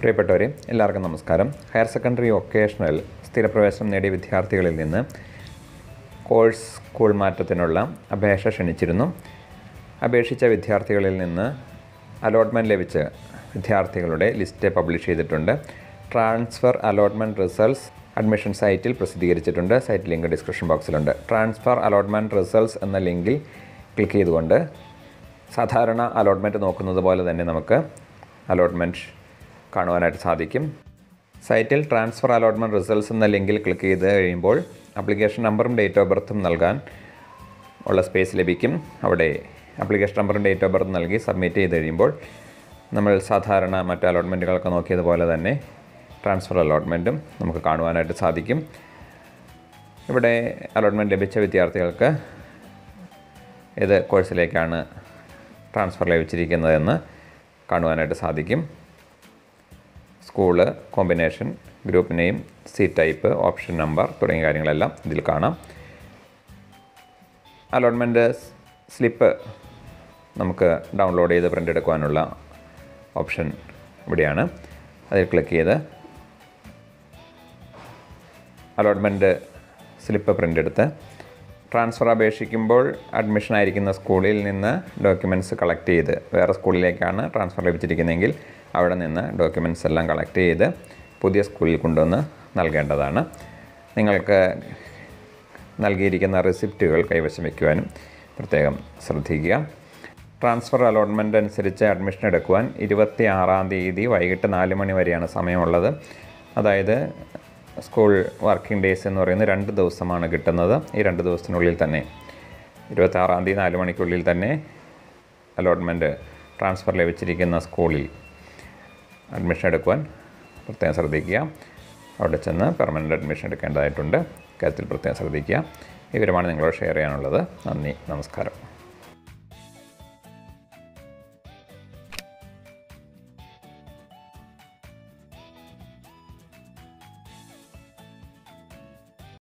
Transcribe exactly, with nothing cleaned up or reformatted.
പ്രിയപ്പെട്ടവരെ, എല്ലാവർക്കും നമസ്കാരം. ഹയർ സെക്കൻഡറി വൊക്കേഷണൽ സ്ഥിരപ്രവേശനം നേടിയ വിദ്യാർത്ഥികളിൽ നിന്ന് കോഴ്സ് സ്കൂൾ മാറ്റത്തിനുള്ള അപേക്ഷ ക്ഷണിച്ചിരുന്നു. അപേക്ഷിച്ച വിദ്യാർത്ഥികളിൽ നിന്ന് അലോട്ട്മെൻറ്റ് ലഭിച്ച വിദ്യാർത്ഥികളുടെ ലിസ്റ്റ് പബ്ലിഷ് ചെയ്തിട്ടുണ്ട്. ട്രാൻസ്ഫർ അലോട്ട്മെൻറ്റ് റിസൾട്ട്സ് അഡ്മിഷൻ സൈറ്റിൽ പ്രസിദ്ധീകരിച്ചിട്ടുണ്ട്. സൈറ്റ് ലിങ്ക് ഡിസ്ക്രിപ്ഷൻ ബോക്സിലുണ്ട്. ട്രാൻസ്ഫർ അലോട്ട്മെൻറ്റ് റിസൾട്ട്സ് എന്ന ലിങ്കിൽ ക്ലിക്ക് ചെയ്തുകൊണ്ട് സാധാരണ അലോട്ട്മെൻറ്റ് നോക്കുന്നത് പോലെ തന്നെ നമുക്ക് അലോട്ട്മെൻറ്റ് കാണുവാനായിട്ട് സാധിക്കും. സൈറ്റിൽ ട്രാൻസ്ഫർ അലോട്ട്മെൻറ്റ് റിസൾട്ട്സ് എന്ന ലിങ്കിൽ ക്ലിക്ക് ചെയ്ത് കഴിയുമ്പോൾ ആപ്ലിക്കേഷൻ നമ്പറും ഡേറ്റ് ഓഫ് ബർത്തും നൽകാൻ ഉള്ള സ്പേസ് ലഭിക്കും. അവിടെ ആപ്ലിക്കേഷൻ നമ്പറും ഡേറ്റ് ഓഫ് ബർത്ത് നൽകി സബ്മിറ്റ് ചെയ്ത് കഴിയുമ്പോൾ നമ്മൾ സാധാരണ മറ്റ് അലോട്ട്മെൻറ്റുകളൊക്കെ നോക്കിയതുപോലെ തന്നെ ട്രാൻസ്ഫർ അലോട്ട്മെൻറ്റും നമുക്ക് കാണുവാനായിട്ട് സാധിക്കും. ഇവിടെ അലോട്ട്മെൻറ്റ് ലഭിച്ച വിദ്യാർത്ഥികൾക്ക് ഏത് കോഴ്സിലേക്കാണ് ട്രാൻസ്ഫർ ലഭിച്ചിരിക്കുന്നതെന്ന് കാണുവാനായിട്ട് സാധിക്കും. School, combination, group name, C type, option number തുടങ്ങിയ കാര്യങ്ങളെല്ലാം ഇതിൽ കാണാം. അലോട്ട്മെൻറ്റ് സ്ലിപ്പ് നമുക്ക് ഡൗൺലോഡ് ചെയ്ത് പ്രിൻ്റ് എടുക്കുവാനുള്ള ഓപ്ഷൻ ഇവിടെയാണ്. അതിൽ ക്ലിക്ക് ചെയ്ത് അലോട്ട്മെൻറ്റ് സ്ലിപ്പ് പ്രിൻ്റ് എടുത്ത് ട്രാൻസ്ഫർ അപേക്ഷിക്കുമ്പോൾ അഡ്മിഷൻ ആയിരിക്കുന്ന സ്കൂളിൽ നിന്ന് ഡോക്യുമെൻറ്റ്സ് കളക്ട് ചെയ്ത് വേറെ സ്കൂളിലേക്കാണ് ട്രാൻസ്ഫർ ലഭിച്ചിരിക്കുന്നതെങ്കിൽ അവിടെ നിന്ന് ഡോക്യുമെൻറ്റ്സ് എല്ലാം കളക്ട് ചെയ്ത് പുതിയ സ്കൂളിൽ കൊണ്ടുവന്ന് നൽകേണ്ടതാണ്. നിങ്ങൾക്ക് നൽകിയിരിക്കുന്ന റിസിപ്റ്റുകൾ കൈവശം വയ്ക്കുവാനും പ്രത്യേകം ശ്രദ്ധിക്കുക. ട്രാൻസ്ഫർ അലോട്ട്മെൻറ്റ് അനുസരിച്ച് അഡ്മിഷൻ എടുക്കുവാൻ ഇരുപത്തി ആറാം തീയതി വൈകിട്ട് നാല് മണി വരെയാണ് സമയമുള്ളത്. അതായത് സ്കൂൾ വർക്കിംഗ് ഡേയ്സ് എന്ന് പറയുന്നത് രണ്ട് ദിവസമാണ് കിട്ടുന്നത്. ഈ രണ്ട് ദിവസത്തിനുള്ളിൽ തന്നെ ഇരുപത്തി ആറാം തീയതി നാല് മണിക്കുള്ളിൽ തന്നെ അലോട്ട്മെൻറ്റ് ട്രാൻസ്ഫർ ലഭിച്ചിരിക്കുന്ന സ്കൂളിൽ അഡ്മിഷൻ എടുക്കുവാൻ പ്രത്യേകം ശ്രദ്ധിക്കുക. അവിടെ ചെന്ന് പെർമനൻ്റ് അഡ്മിഷൻ എടുക്കേണ്ടതായിട്ടുണ്ട്. കാര്യത്തിൽ പ്രത്യേകം ശ്രദ്ധിക്കുക. ഈ വിവരമാണ് നിങ്ങളോട് ഷെയർ ചെയ്യാനുള്ളത്. നന്ദി, നമസ്കാരം.